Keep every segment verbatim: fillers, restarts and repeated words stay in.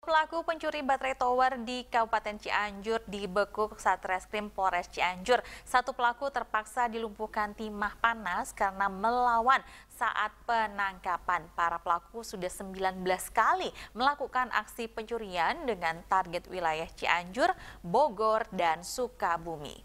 pelaku pencuri baterai tower di Kabupaten Cianjur dibekuk Satreskrim Polres Cianjur. Satu pelaku terpaksa dilumpuhkan timah panas karena melawan saat penangkapan. Para pelaku sudah sembilan belas kali melakukan aksi pencurian dengan target wilayah Cianjur, Bogor, dan Sukabumi.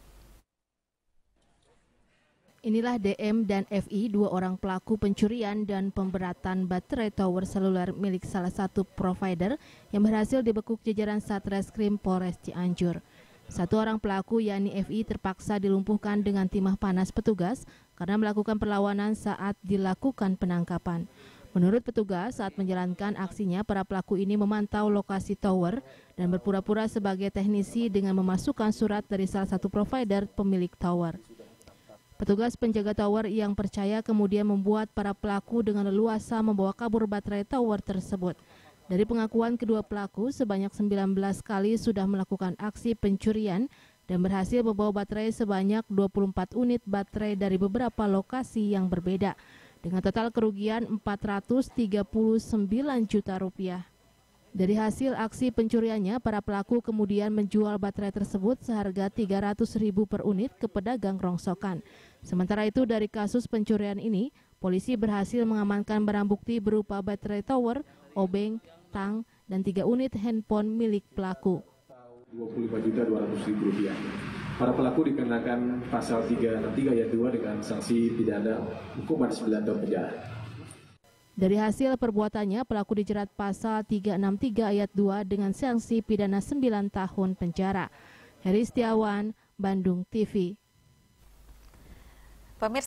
Inilah D M dan F I, dua orang pelaku pencurian dan pemberatan baterai tower seluler milik salah satu provider yang berhasil dibekuk jajaran Satreskrim Polres Cianjur. Satu orang pelaku yakni F I terpaksa dilumpuhkan dengan timah panas petugas karena melakukan perlawanan saat dilakukan penangkapan. Menurut petugas, saat menjalankan aksinya, para pelaku ini memantau lokasi tower dan berpura-pura sebagai teknisi dengan memasukkan surat dari salah satu provider pemilik tower. Petugas penjaga tower yang percaya kemudian membuat para pelaku dengan leluasa membawa kabur baterai tower tersebut. Dari pengakuan kedua pelaku, sebanyak sembilan belas kali sudah melakukan aksi pencurian dan berhasil membawa baterai sebanyak dua puluh empat unit baterai dari beberapa lokasi yang berbeda, dengan total kerugian empat ratus tiga puluh sembilan juta rupiah. Dari hasil aksi pencuriannya, para pelaku kemudian menjual baterai tersebut seharga tiga ratus ribu per unit ke pedagang rongsokan. Sementara itu, dari kasus pencurian ini, polisi berhasil mengamankan barang bukti berupa baterai tower, obeng, tang, dan tiga unit handphone milik pelaku. dua puluh lima juta dua ratus ribu rupiah. Para pelaku dikenakan pasal tiga enam tiga ayat dua dengan sanksi pidana hukuman sembilan tahun penjara. Dari hasil perbuatannya, pelaku dijerat pasal tiga enam tiga ayat dua dengan sanksi pidana sembilan tahun penjara. Heri Setiawan, Bandung T V.